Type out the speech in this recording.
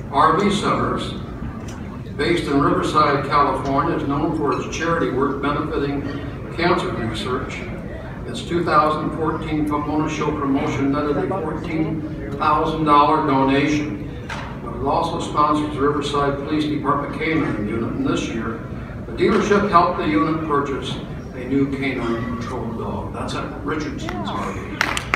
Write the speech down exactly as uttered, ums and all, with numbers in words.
R V Centers, based in Riverside, California, is known for its charity work benefiting cancer research. Its two thousand fourteen Pomona Show promotion netted a fourteen thousand dollar donation. But it also sponsors the Riverside Police Department canine unit, and this year, the dealership helped the unit purchase a new canine patrol dog. That's at Richardson's R V.